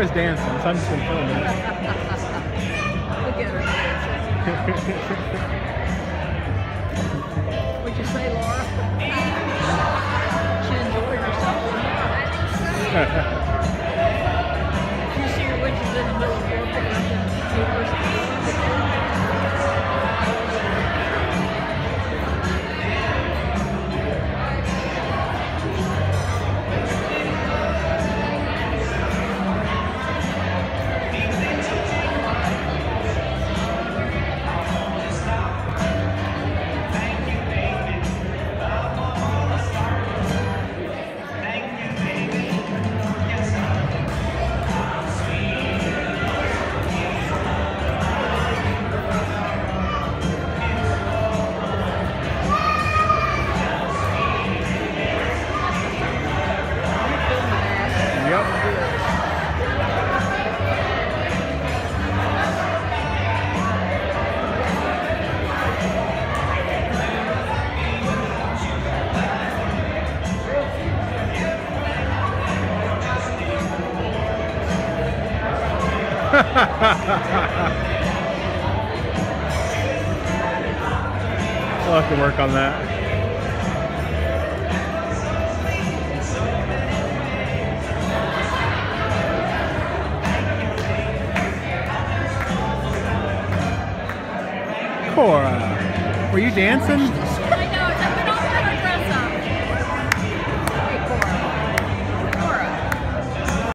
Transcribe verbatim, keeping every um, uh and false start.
Cora's dancing, so I'm just gonna film it. Look at her dancing. What'd you say, Laura? She enjoyed herself. Did you see her when she was in the middle of the floor picking up the papers? We'll have to work on that. Cora, were you dancing?